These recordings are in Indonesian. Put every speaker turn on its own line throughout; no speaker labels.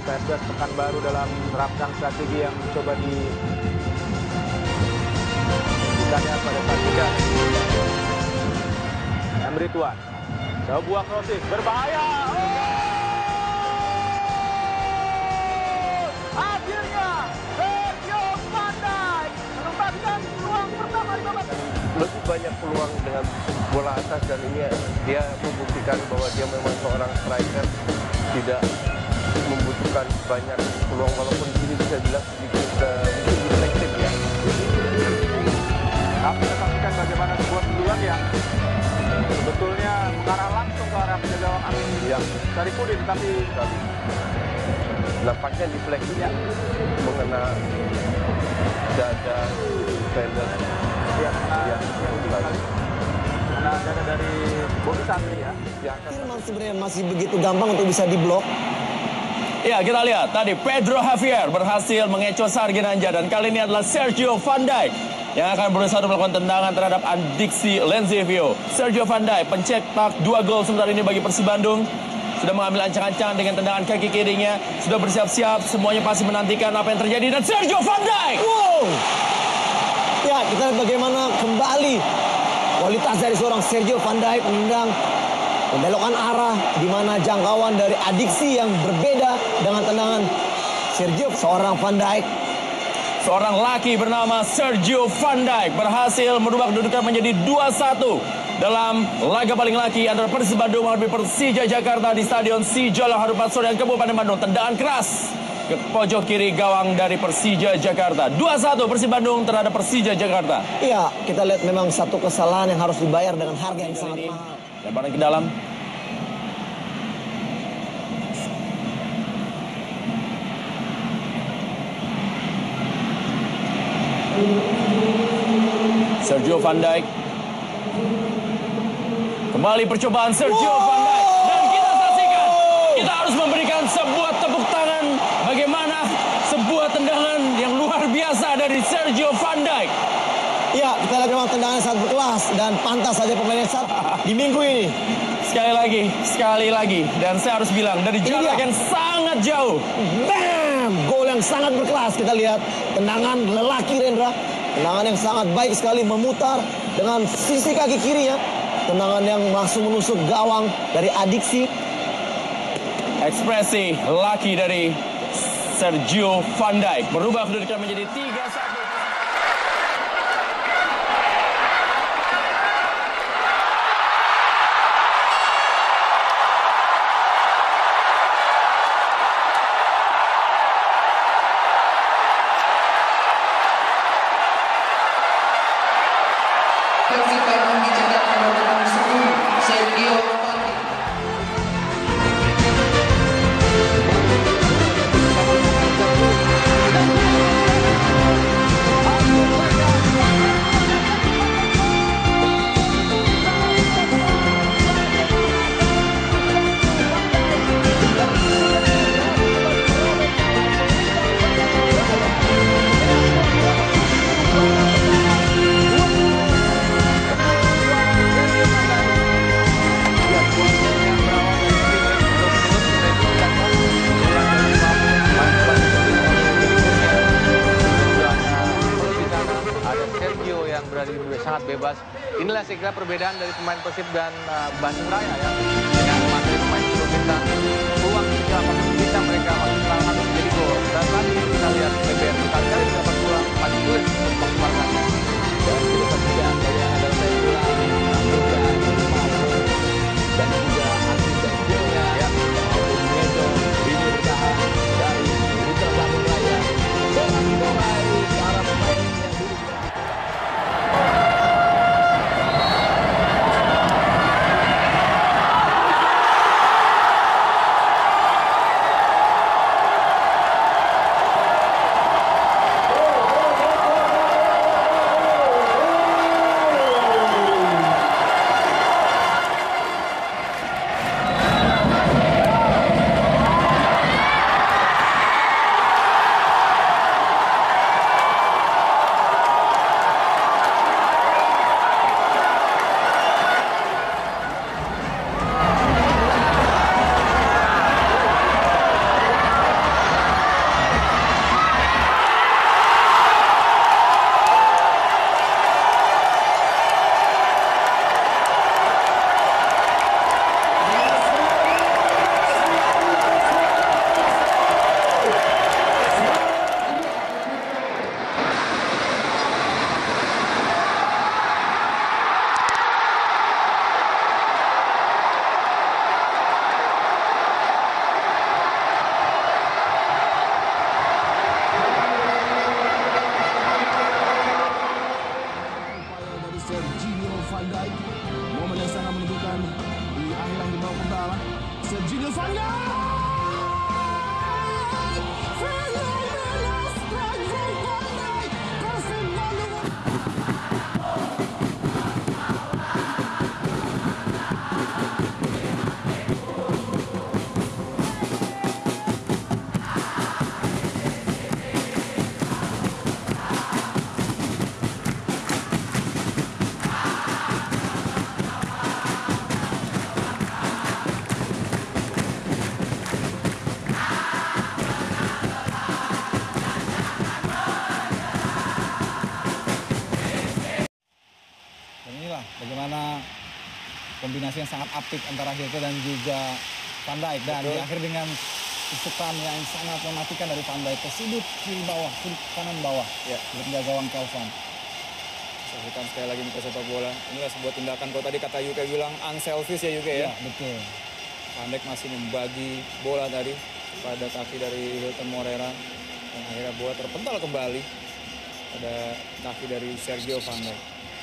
PSBS Pekanbaru dalam menerapkan strategi yang coba dilakukannya pada saat jeda. Emre Tuan, sebuah crossing berbahaya. Akhirnya Sergio Van Dijk menempatkan peluang pertama di babak.
Lebih banyak peluang dengan bola atas, dan ini dia membuktikan bahwa dia memang seorang striker, tidak membutuhkan banyak peluang, walaupun ini bisa bilang sedikit selektif ya.
Tapi kita saksikan bagaimana sebuah tendangan yang sebetulnya mengarah langsung ke arah penjaga gawang Amin Syarifudin, tapi
nampaknya defleksinya mengena dada defender.
Karena dada dari Bobby Sandri ya.
Sebenarnya masih begitu gampang untuk bisa diblok.
Ya, kita lihat tadi Pedro Javier berhasil mengecoh Sarginanja, dan kali ini adalah Sergio Van Dijk yang akan berusaha melakukan tendangan terhadap Adiksi Lenzevio. Sergio Van Dijk pencetak 2 gol sebentar ini bagi Persib Bandung. Sudah mengambil ancang-ancang dengan tendangan kaki kirinya. Sudah bersiap-siap, semuanya pasti menantikan apa yang terjadi. Dan Sergio Van Dijk!
Wow! Ya, kita lihat bagaimana kembali kualitas dari seorang Sergio Van Dijk menendang, membelokkan arah, di mana jangkauan dari Adiksi yang berbeda dengan tendangan Sergio. Seorang Van Dijk,
seorang laki bernama Sergio Van Dijk berhasil merubah kedudukan menjadi 2-1 dalam laga paling laki antara Persib Bandung menghadapi Persija Jakarta di Stadion Sijalak Harupat Surian Kabupaten Bandung. Tendangan keras ke pojok kiri gawang dari Persija Jakarta. 2-1 Persib Bandung terhadap Persija Jakarta.
Iya, kita lihat memang satu kesalahan yang harus dibayar dengan harga yang sangat mahal.
Lebaran ke dalam. Sergio Van Dijk. Kembali percobaan Sergio Van Dijk. Dan kita saksikan, kita harus memberikan sebuah tepuk tangan bagaimana sebuah tendangan yang luar biasa dari Sergio Van Dijk.
Ya, kita lihat memang tendangan sangat berkelas dan pantas saja pemain saat di minggu ini.
Sekali lagi. Dan saya harus bilang, dari jarak yang sangat jauh.
Bam! Gol yang sangat berkelas. Kita lihat tendangan lelaki Rendra. Tendangan yang sangat baik sekali, memutar dengan sisi kaki kirinya. Tendangan yang langsung menusuk gawang dari Adiksi.
Ekspresi laki dari Sergio Van Dijk berubah kedudukan menjadi 3-1.
Persib Bandung dicetak nomor 10 Sergio Van Dijk.
Sangat bebas. Inilah saya kira perbedaan dari pemain Persib dan Bandung Raya ya. Dengan materi pemain itu peluang apapun bisa mereka masuk ke dalam menjadi gol. Dan tadi kita lihat PBR berkali-kali mendapat peluang paling sulit untuk memaksimalkan. Dan kita saksikan bagaimana ada saya pulang dan juga Aziz dan Gilnya ya. Maupun Medo ini bertahan dari Putra Bandung Raya. Seorang pemain para pemain yang dulu.
pengalaman. Sergio Van Dijk.
Inilah bagaimana kombinasi yang sangat apik antara Hilke dan juga Van Dijk. Dan di akhir dengan tusukan yang sangat mematikan dari Van Dijk ke sudut kiri bawah, sudut kanan bawah. Ya, penjaga gawang Kelvin.
Saksikan sekali lagi nih sepak bola. Inilah sebuah tindakan, kalau tadi kata Yuke bilang unselfish ya Yuke ya.
Ya, betul.
Van Dijk masih membagi bola tadi pada kaki dari Hilton Moreira. Dan akhirnya bola terpental kembali pada kaki dari Sergio Van Dijk.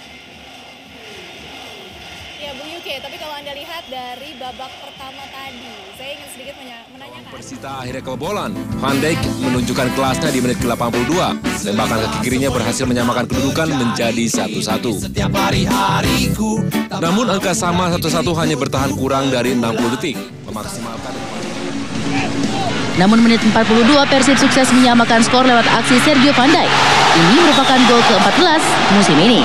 Ya Bung Yuke, tapi kalau Anda lihat dari babak pertama tadi, saya ingin sedikit menanyakan.
Persita akhirnya kebobolan. Van Dijk menunjukkan kelasnya di menit ke-82. Tembakan kaki kirinya berhasil menyamakan kedudukan menjadi 1-1. Namun angka sama 1-1 hanya bertahan kurang dari 60 detik. Memaksimalkan.
Namun menit 42 Persib sukses menyamakan skor lewat aksi Sergio Van Dijk. Ini merupakan gol ke-14 musim ini.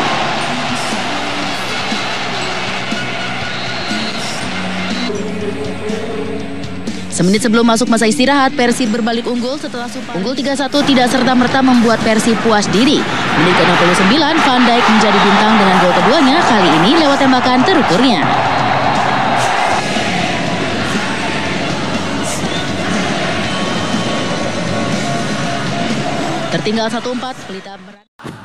Semenit sebelum masuk masa istirahat, Persib berbalik unggul setelah unggul 3-1 tidak serta-merta membuat Persib puas diri. Menit ke-69, Van Dijk menjadi bintang dengan gol keduanya, kali ini lewat tembakan terukurnya. Tertinggal 1-4, Pelita berat.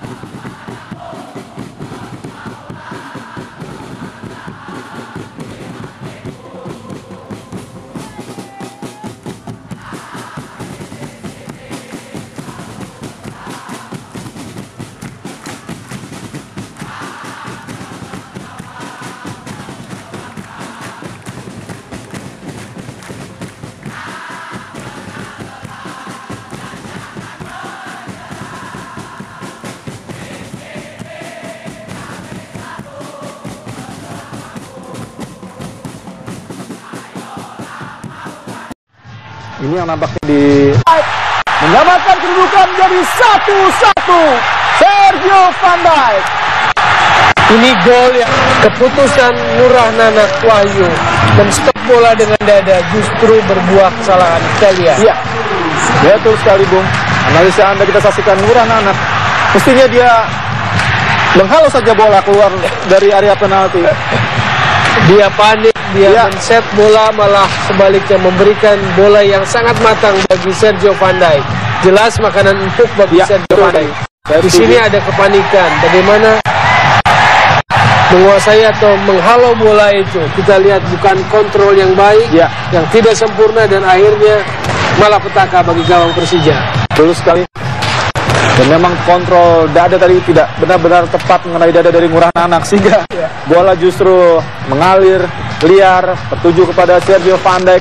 Ini yang nampaknya menyamakan kedudukan menjadi 1-1. Sergio Van Dijk.
Ini gol yang keputusan Nurah Nanak Wahyu men-stop bola dengan dada justru berbuah kesalahan. Kita lihat.
Iya, betul sekali Bung. Analisa Anda kita saksikan Nurah Nanak. Mestinya dia menghalau saja bola keluar dari area penalti.
Dia panik, dia men-set bola, malah sebaliknya memberikan bola yang sangat matang bagi Sergio Van Dijk. Jelas makanan empuk bagi Sergio Van Dijk. Di sini ada kepanikan, bagaimana menguasai atau menghalau bola itu. Kita lihat bukan kontrol yang baik, yang tidak sempurna, dan akhirnya malah petaka bagi gawang Persija.
Betul sekali. Dan memang kontrol dada tadi tidak benar-benar tepat mengenai dada dari Nurah Nanak, sehingga bola justru mengalir liar tertuju kepada Sergio Van Dijk.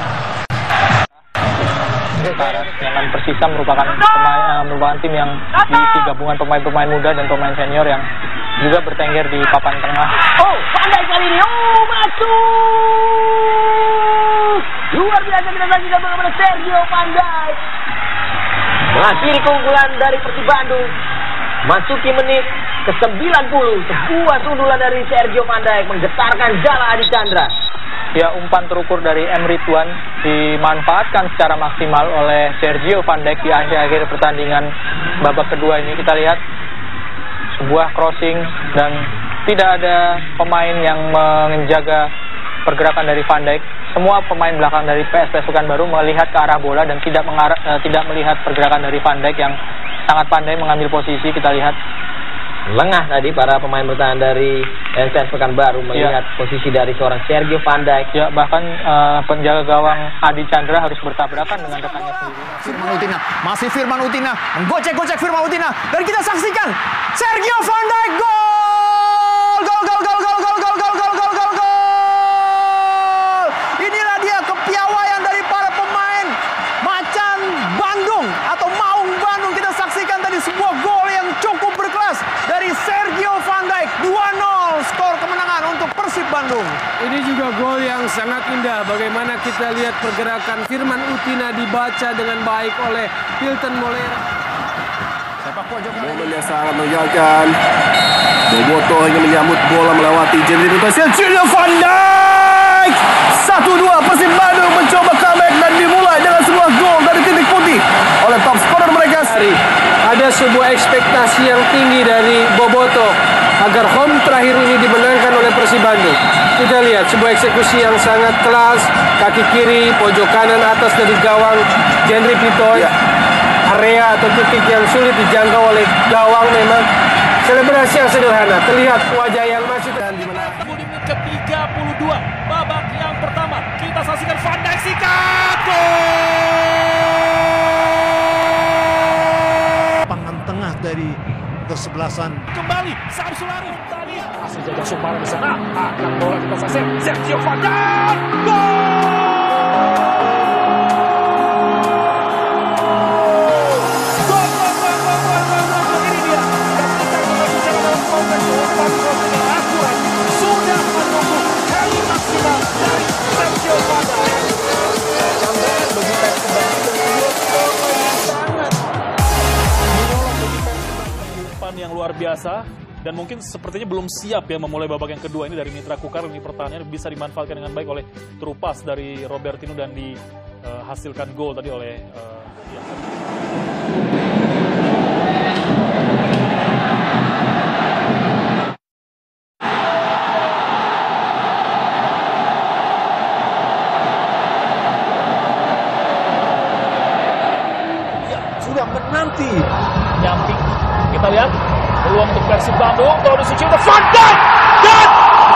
Sedangkan Persita merupakan tim yang diisi gabungan pemain-pemain muda dan pemain senior yang juga bertengger di papan tengah.
Oh, Van Dijk kali ini, masuk! Luar biasa kita saksikan bagaimana Sergio Van Dijk mengakhiri keunggulan dari Persib Bandung. Masuki menit ke-90, sebuah sundulan dari Sergio Van Dijk menggetarkan jala Adi Chandra.
Ya, umpan terukur dari Emre Tuan dimanfaatkan secara maksimal oleh Sergio Van Dijk di akhir-akhir pertandingan babak kedua ini. Kita lihat sebuah crossing dan tidak ada pemain yang menjaga pergerakan dari Van Dijk. Semua pemain belakang dari PSPS Pekanbaru melihat ke arah bola dan tidak melihat pergerakan dari Van Dijk yang sangat pandai mengambil posisi. Kita lihat
lengah tadi para pemain bertahan dari PSPS Pekanbaru melihat posisi dari seorang Sergio Van Dijk.
Ya, bahkan penjaga gawang Adi Chandra harus bertabrakan dengan rekannya sendiri.
Firman Utina, masih Firman Utina, menggocek-gocek Firman Utina, dan kita saksikan Sergio Van Dijk gol! Gol, gol, gol, gol, gol, gol, gol, gol, gol, gol, gol!
Ini juga gol yang sangat indah. Bagaimana kita lihat pergerakan Firman Utina dibaca dengan baik oleh Hilton Molera.
Sepak pojok
momen yang sangat menyenangkan. Boboto hanya menyambut bola melewati Jenry Sergio Van Dijk. 1-2 Persib Bandung mencoba comeback dan dimulai dengan sebuah gol dari titik putih oleh top scorer mereka.
Ada sebuah ekspektasi yang tinggi dari Boboto agar home terakhir ini dimenangkan oleh Persib Bandung. Kita lihat sebuah eksekusi yang sangat kelas, kaki kiri, pojok kanan atas dari gawang Jenry Pitoy. Area atau titik yang sulit dijangkau oleh gawang memang selebrasi yang sederhana. Terlihat wajah yang masih dan di mana.
Di menit ke-32 babak yang pertama kita saksikan Van Dijk sikat gol.
Pangan tengah dari kesebelasan.
Kembali Samsul Arif tadi masih jaga Sumara di sana. Akan bola kita saksikan Sergio Van Dijk gol. Yang luar biasa dan mungkin sepertinya belum siap ya memulai babak yang kedua ini dari Mitra Kukar. Ini pertahanannya bisa dimanfaatkan dengan baik oleh terupas dari Robertino dan dihasilkan gol tadi oleh
sudah menanti
nyamping. Kita lihat peluang untuk Persib Bandung. Tony Sucipto, Van Dijk dan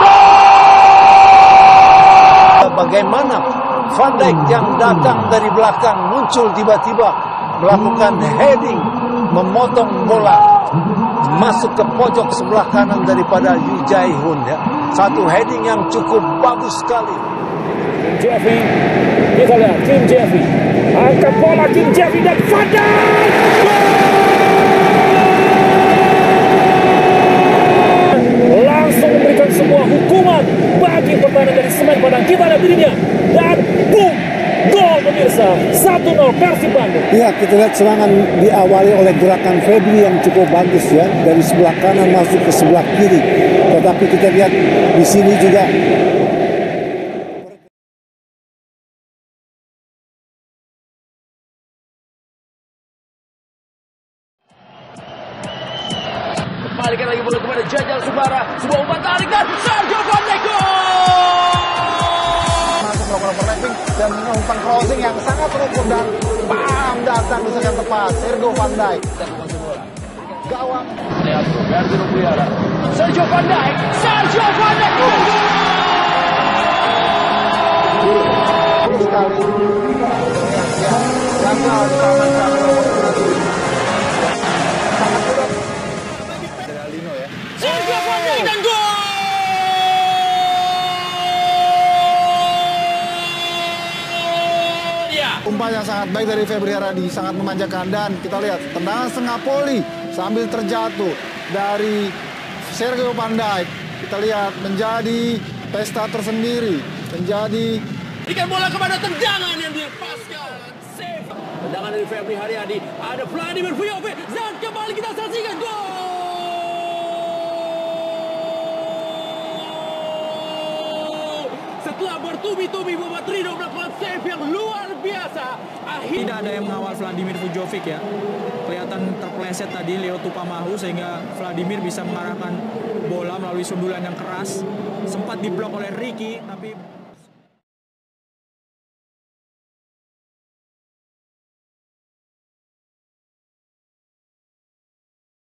gol!
Bagaimana Van Dijk yang datang dari belakang muncul tiba-tiba melakukan heading, memotong bola masuk ke pojok sebelah kanan daripada Yu Jae-hoon ya. Satu heading yang cukup bagus sekali.
Kim Jae-vi, kita lihat Kim Jae-vi angkat bola Kim Jae-vi dan Van Dijk langsung memberikan sebuah hukuman bagi pertahanan dari Semen Padang. Kita lihat dirinya dan boom, gol pemirsa, 1-0 Persib Bandung.
Iya, kita lihat serangan diawali oleh gerakan Febri yang cukup bagus ya, dari sebelah kanan masuk ke sebelah kiri. Tetapi kita lihat di sini juga
Balikan lagi bola kepada Jajang Subara. Sebuah umpan tarik dan Sergio Van Dijk gol!
masuk melakukan overlapping dan umpan crossing yang sangat terukur dan bam datang di saat yang tepat. Sergio Van Dijk. Gawang.
Leandro Gardino Pugliara. Sergio Van Dijk. Sergio Van Dijk gol!
Sekali. Ya, gagal diamankan.
Sergio Van Dijk dan gol!
Umpan yang sangat baik dari Febri Haradi, sangat memanjakan dan kita lihat tendangan setengah poli sambil terjatuh dari Sergio Van Dijk. Kita lihat menjadi pesta tersendiri, menjadi
Berikan bola kepada tendangan yang dilepaskan. Save. Tendangan dari Febri Haryadi. Ada Vladimir Vujovic dan kembali kita saksikan gol. Setelah bertubi-tubi Muhammad Ridho melakukan save yang luar biasa.
Tidak ada yang mengawal Vladimir Vujovic ya. Kelihatan terpleset tadi Leo Tupamahu sehingga Vladimir bisa mengarahkan bola melalui sundulan yang keras. Sempat diblok oleh Ricky tapi